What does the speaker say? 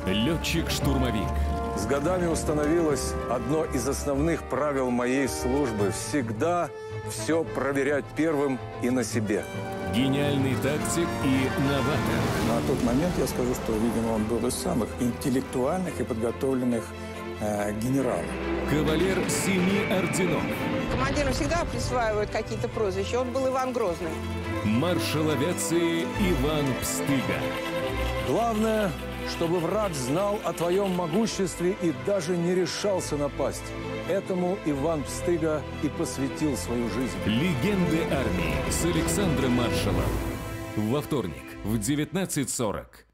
Летчик-штурмовик. С годами установилось одно из основных правил моей службы – всегда все проверять первым и на себе. Гениальный тактик и новатор. На тот момент я скажу, что, видимо, он был из самых интеллектуальных и подготовленных генералов. Кавалер 7 орденов. Командирам всегда присваивают какие-то прозвища. Он был Иван Грозный. Маршал авиации Иван Пстыга. Главное, чтобы враг знал о твоем могуществе и даже не решался напасть. Этому Иван Пстыга и посвятил свою жизнь. Легенды армии с Александром Маршалом. Во вторник в 19:40.